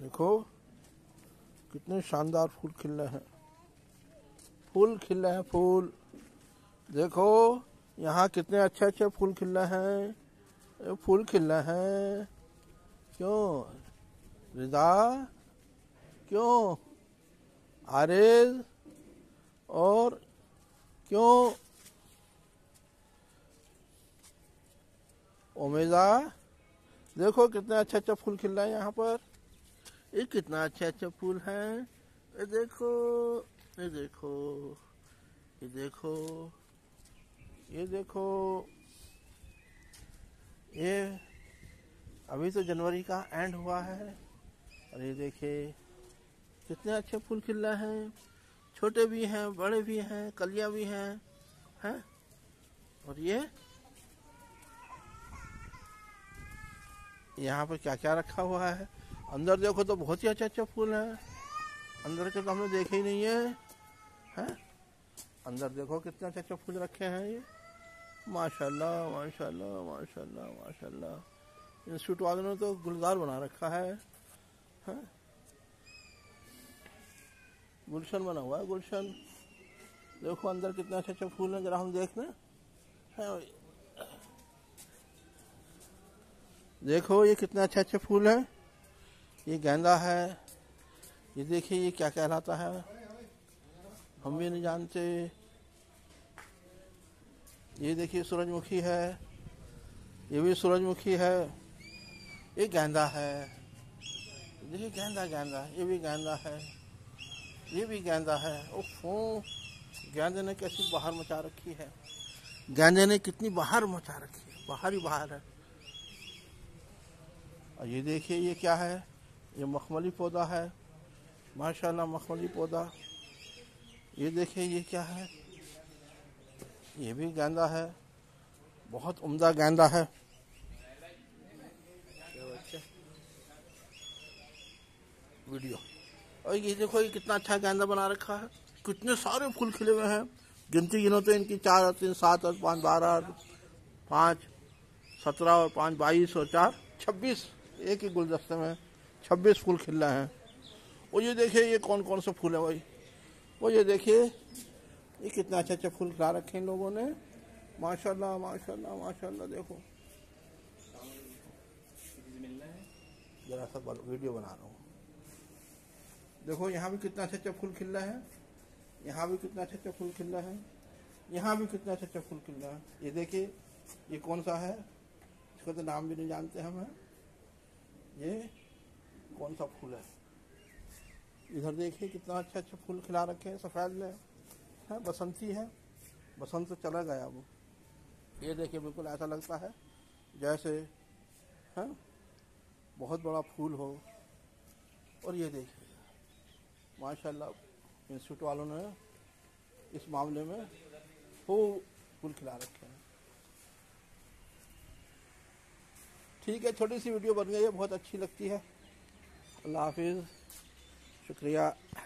देखो कितने शानदार फूल खिल रहे हैं, फूल खिल रहे हैं फूल। देखो यहाँ कितने अच्छे अच्छे फूल खिल रहे हैं, फूल खिल रहे हैं। क्यों रिदा, क्यों आरिज, और क्यों ओमेजा। देखो कितने अच्छे अच्छे फूल खिल रहे हैं यहाँ पर। ये कितना अच्छे अच्छे फूल हैं। ये देखो, ये देखो, ये देखो, ये देखो। ये अभी तो जनवरी का एंड हुआ है और ये देखिए कितने अच्छे फूल खिल रहे हैं। छोटे भी हैं, बड़े भी हैं, कलियां भी हैं, हैं। और ये यहाँ पर क्या क्या रखा हुआ है। अंदर देखो तो बहुत ही अच्छे अच्छे फूल हैं। अंदर के तो हमने देखे ही नहीं है, हैं। अंदर देखो कितने अच्छे अच्छे फूल रखे हैं। ये माशाल्लाह माशाल्लाह माशाल्लाह माशाल्लाह। इंस्टीट्यूट वालों ने तो गुलजार बना रखा है, हैं। गुलशन बना हुआ है, गुलशन। देखो अंदर कितने अच्छे अच्छे फूल हैं, जरा हम देख लें। देखो ये कितने अच्छे अच्छे फूल हैं। ये गेंदा है। ये देखिए ये क्या कहलाता है, हम भी नहीं जानते। ये देखिए सूरजमुखी है, ये भी सूरजमुखी है। ये गेंदा है, देखिए गेंदा गेंदा, ये भी गेंदा है, ये भी गेंदा है। ओफो, गेंदे ने कैसी बाहर मचा रखी है, गेंदे ने कितनी बाहर मचा रखी है, बाहर ही बाहर है। और ये देखिए ये क्या है, ये मखमली पौधा है, माशाल्लाह मखमली पौधा। ये देखिए ये क्या है, ये भी गेंदा है, बहुत उम्दा गेंदा है। वीडियो। और ये देखो ये कितना अच्छा गेंदा बना रखा है, कितने सारे फूल खिले हुए हैं। गिनती गिनो तो इनकी 4 और 3 7 और 5 12 और 5 17 और 5 22 और 4 26, एक ही गुलदस्ते में 26 फूल खिल रहे हैं। और ये देखिए ये कौन कौन से फूल है भाई, वो ये देखिए ये कितना अच्छे अच्छे फूल खिला रखे हैं इन लोगों ने। माशाल्लाह माशाल्लाह माशाल्लाह। देखो जरा सा वीडियो बना रहा हूँ। देखो यहाँ भी कितना अच्छे अच्छे फूल खिल रहे हैं, यहाँ भी कितना अच्छे अच्छे फूल खिल रहे हैं, यहाँ भी कितना अच्छे अच्छे फूल खिल रहे हैं। ये देखिए ये कौन सा है, इसका तो नाम भी नहीं जानते हम हैं। ये कौन सा फूल है। इधर देखिए कितना अच्छा अच्छा फूल खिला रखे हैं, सफ़ेद में है, बसंती है, बसंत तो चला गया वो। ये देखिए बिल्कुल ऐसा लगता है जैसे है बहुत बड़ा फूल हो। और ये देखिए माशाल्लाह इंस्टीट्यूट वालों ने इस मामले में फूल खिला रखे हैं। ठीक है, छोटी सी वीडियो बन गई है, बहुत अच्छी लगती है। अल्लाह हाफिज़, शुक्रिया।